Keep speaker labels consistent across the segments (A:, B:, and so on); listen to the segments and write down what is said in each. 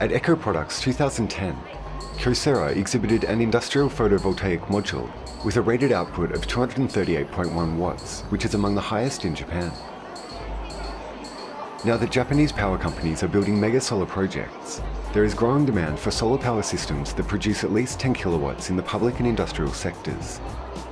A: At Eco Products 2010, Kyocera exhibited an industrial photovoltaic module with a rated output of 238.1 watts, which is among the highest in Japan. Now that Japanese power companies are building mega solar projects, there is growing demand for solar power systems that produce at least 10 kilowatts in the public and industrial sectors.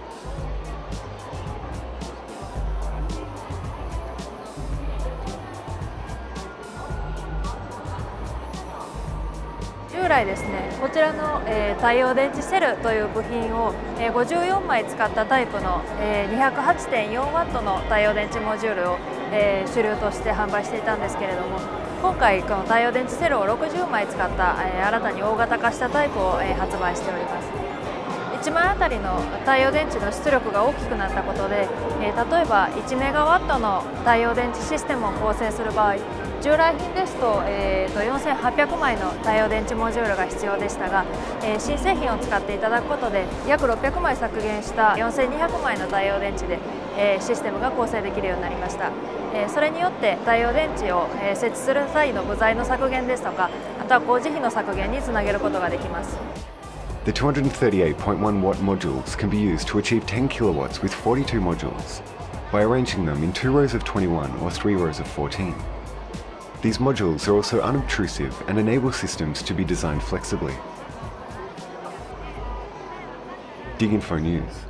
B: 従来ですね、こちらの、太陽電池セルという部品を、54枚使ったタイプの、208.4 ワットの太陽電池モジュールを、主流として販売していたんですけれども、今回この太陽電池セルを60枚使った、新たに大型化したタイプを、発売しております。1枚あたりの太陽電池の出力が大きくなったことで、例えば1メガワットの太陽電池システムを構成する場合、従来品ですと、4800枚の太陽電池モジュールが必要でしたが、新製品を使っていただくことで約600枚削減した4200枚の太陽電池で、システムが構成できるようになりました。それによって太陽電池を、設置する際の部材の削減ですとか、あとは工事費の削減につなげることができます。
A: The 238.1 watt modules can be used to achieve 10 kilowatts with 42 modules by arranging them in 2 rows of 21 or 3 rows of 14. These modules are also unobtrusive and enable systems to be designed flexibly. DigInfo News.